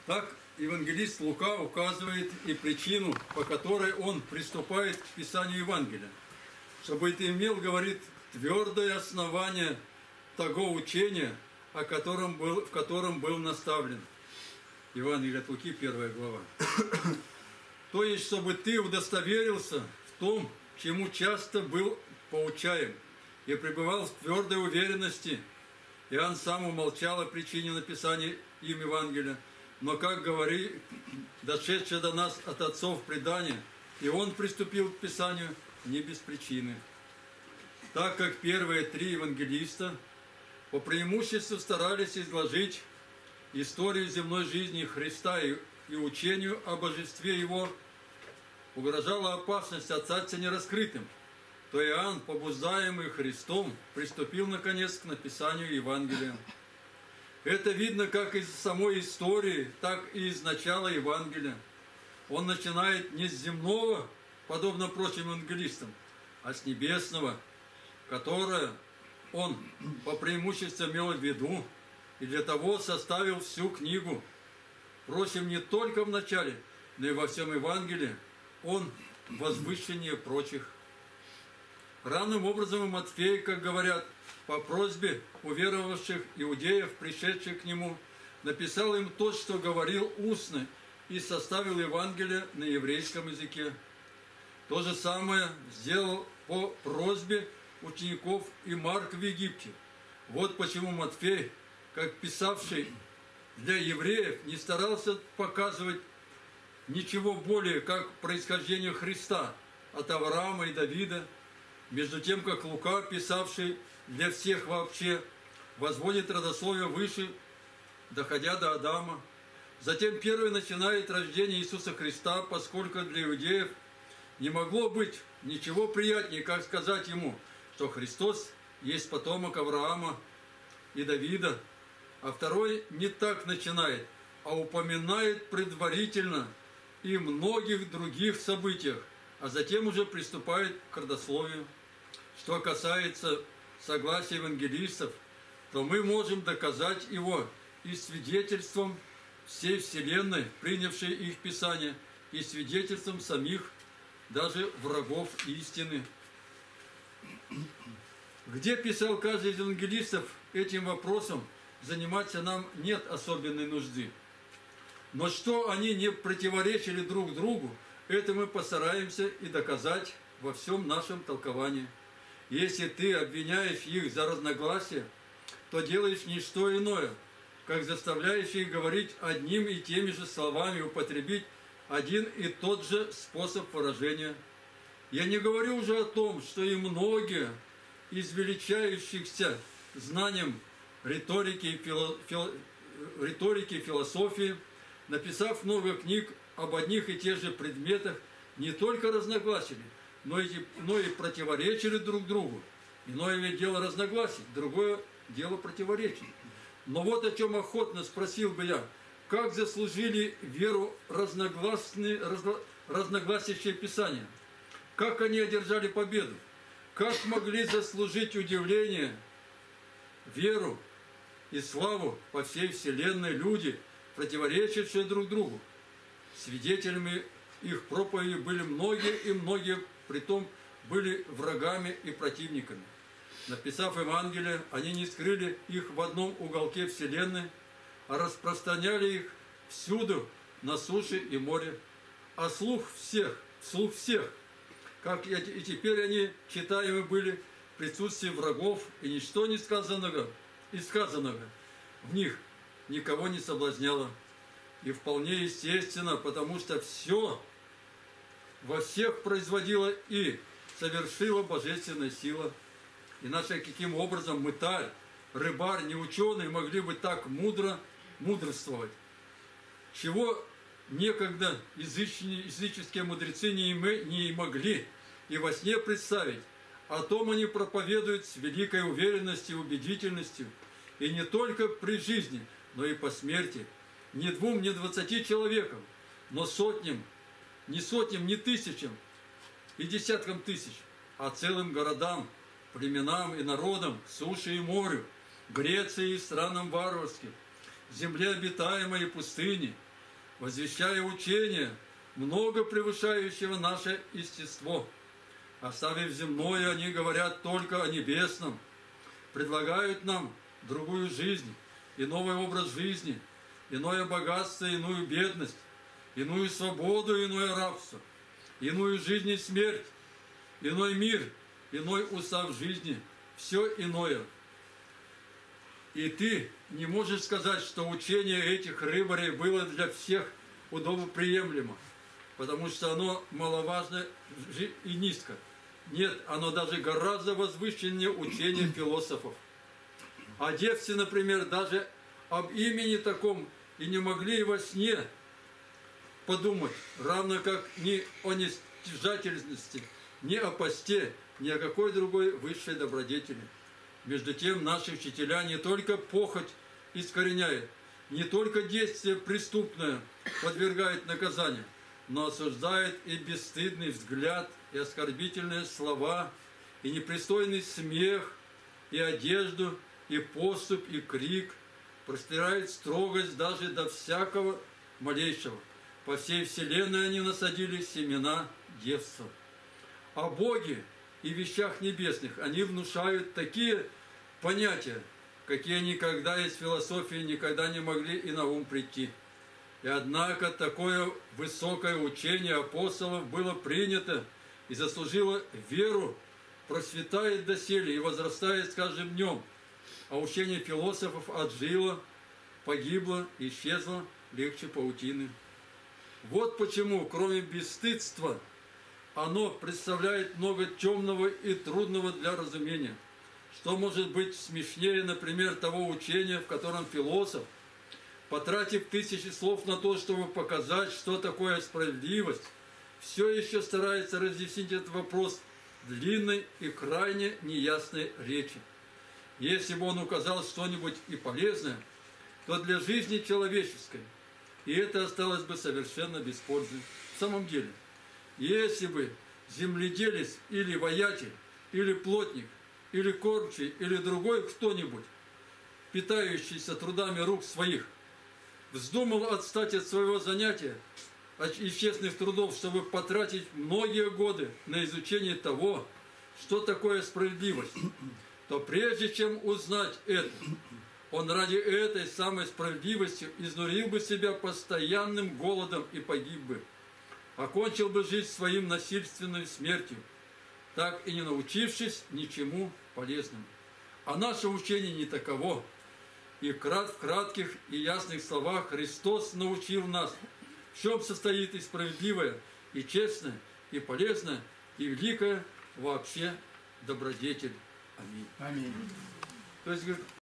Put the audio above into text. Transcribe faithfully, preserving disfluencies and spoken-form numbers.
Так евангелист Лука указывает и причину, по которой он приступает к писанию Евангелия, чтобы ты имел, говорит, твердое основание того учения, о котором был, в котором был наставлен. Евангелие от Луки, первая глава. То есть, чтобы ты удостоверился в том, чему часто был поучаем, и пребывал в твердой уверенности. Иоанн сам умолчал о причине написания им Евангелия, но, как говорит дошедшее до нас от отцов предание, и он приступил к писанию не без причины. Так как первые три евангелиста по преимуществу старались изложить историю земной жизни Христа и, и учению о божестве Его, угрожала опасность остаться нераскрытым, то Иоанн, побуждаемый Христом, приступил, наконец, к написанию Евангелия. Это видно как из самой истории, так и из начала Евангелия. Он начинает не с земного, подобно прочим евангелистам, а с небесного, которое он по преимуществу имел в виду, и для того составил всю книгу. Впрочем, не только в начале, но и во всем Евангелии он возвышеннее прочих. Равным образом и Матфей, как говорят, по просьбе уверовавших иудеев, пришедших к нему, написал им то, что говорил устно, и составил Евангелие на еврейском языке. То же самое сделал по просьбе учеников и Марк в Египте. Вот почему Матфей, как писавший для евреев, не старался показывать ничего более, как происхождение Христа от Авраама и Давида, между тем, как Лука, писавший для всех вообще, возводит родословие выше, доходя до Адама. Затем первый начинает рождение Иисуса Христа, поскольку для иудеев не могло быть ничего приятнее, как сказать ему, что Христос есть потомок Авраама и Давида. А второй не так начинает, а упоминает предварительно и многих других событиях, а затем уже приступает к родословию. Что касается согласия евангелистов, то мы можем доказать его и свидетельством всей вселенной, принявшей их Писание, и свидетельством самих, даже врагов истины. Где писал каждый из евангелистов этим вопросом, заниматься нам нет особенной нужды. Но что они не противоречили друг другу, это мы постараемся и доказать во всем нашем толковании. Если ты обвиняешь их за разногласия, то делаешь не что иное, как заставляешь их говорить одним и теми же словами, употребить один и тот же способ выражения. Я не говорю уже о том, что и многие из величающихся знанием риторики и, фило, фил, риторики и философии, написав много книг об одних и тех же предметах, не только разногласили, но и, но и противоречили друг другу. Иное ведь дело разногласий, другое дело противоречий. Но вот о чем охотно спросил бы я, как заслужили веру разногласные, разно, разногласящие Писания? Как они одержали победу? Как могли заслужить удивление, веру и славу по всей вселенной люди, противоречившие друг другу? Свидетелями их проповеди были многие, и многие притом были врагами и противниками. Написав Евангелие, они не скрыли их в одном уголке вселенной, а распространяли их всюду, на суше и море. А слух всех, слух всех, как и теперь они читаемы были в присутствии врагов, и ничто не сказанного, и сказанного в них никого не соблазняло. И вполне естественно, потому что все во всех производила и совершила божественная сила. Иначе каким образом мытарь, рыбарь, не ученый могли бы так мудро мудрствовать? Чего некогда языческие мудрецы не, не могли и во сне представить, о том они проповедуют с великой уверенностью и убедительностью, и не только при жизни, но и по смерти. Не двум, не двадцати человекам, но сотням, не сотням, не тысячам и десяткам тысяч, а целым городам, племенам и народам, суше и морю, Греции и странам варварским, земле обитаемой и пустыне, возвещая учение, много превышающего наше естество. Оставив земное, они говорят только о небесном, предлагают нам другую жизнь, и новый образ жизни, иное богатство, иную бедность, иную свободу, иное рабство, иную жизнь и смерть, иной мир, иной устав жизни, все иное. И ты не можешь сказать, что учение этих рыбарей было для всех удобоприемлемо, потому что оно маловажно и низко. Нет, оно даже гораздо возвышеннее учения философов. О девстве, например, даже об имени таком и не могли и во сне подумать, равно как ни о нестяжательности, ни о посте, ни о какой другой высшей добродетели. Между тем, наши учителя не только похоть искореняют, не только действие преступное подвергают наказанию, но осуждают и бесстыдный взгляд, и оскорбительные слова, и непристойный смех, и одежду, и поступь, и крик, простирает строгость даже до всякого малейшего. По всей вселенной они насадили семена девства. О Боге и вещах небесных они внушают такие понятия, какие никогда из философии никогда не могли и на ум прийти. И однако такое высокое учение апостолов было принято и заслужило веру, процветает доселе и возрастает с каждым днем, а учение философов отжило, погибло, исчезло легче паутины. Вот почему, кроме бесстыдства, оно представляет много темного и трудного для разумения. Что может быть смешнее, например, того учения, в котором философ, потратив тысячи слов на то, чтобы показать, что такое справедливость, все еще старается разъяснить этот вопрос длинной и крайне неясной речи. Если бы он указал что-нибудь и полезное, то для жизни человеческой, и это осталось бы совершенно без пользы. В самом деле, если бы земледелец или воятель, или плотник, или кормчий, или другой кто-нибудь, питающийся трудами рук своих, вздумал отстать от своего занятия и честных трудов, чтобы потратить многие годы на изучение того, что такое справедливость, то прежде чем узнать это, он ради этой самой справедливости изнурил бы себя постоянным голодом и погиб бы, окончил бы жизнь своим насильственной смертью, так и не научившись ничему полезному. А наше учение не таково. И крат, в кратких и ясных словах Христос научил нас, в чем состоит и справедливое, и честное, и полезное, и великое вообще добродетель. Аминь. Аминь. То есть, говорит,